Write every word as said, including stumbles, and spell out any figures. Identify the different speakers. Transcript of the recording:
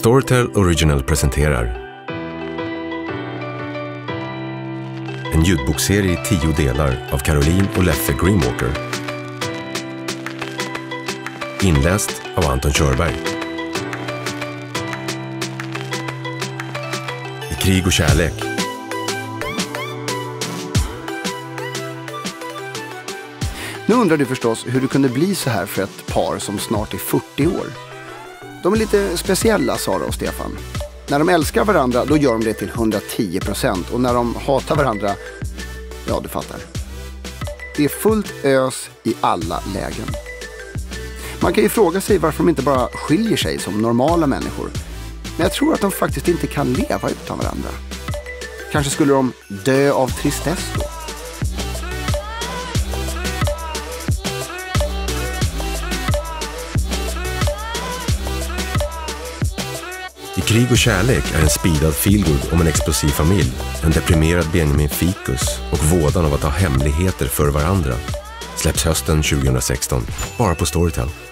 Speaker 1: Storytel Original presenterar en ljudbokserie i tio delar av Caroline och Leffe Greenwalker. Inläst av Anton Körberg. I krig och kärlek.
Speaker 2: Nu undrar du förstås hur det kunde bli så här för ett par som snart är fyrtio år. De är lite speciella, Sara och Stefan. När de älskar varandra, då gör de det till hundratio procent. Och när de hatar varandra, ja du fattar. Det är fullt ös i alla lägen. Man kan ju fråga sig varför de inte bara skiljer sig som normala människor. Men jag tror att de faktiskt inte kan leva utan varandra. Kanske skulle de dö av tristess då.
Speaker 1: I krig och kärlek är en speedad feelgood om en explosiv familj, en deprimerad Benjamin Fikus och vådan av att ha hemligheter för varandra. Släpps hösten tjugohundrasexton, bara på Storytel.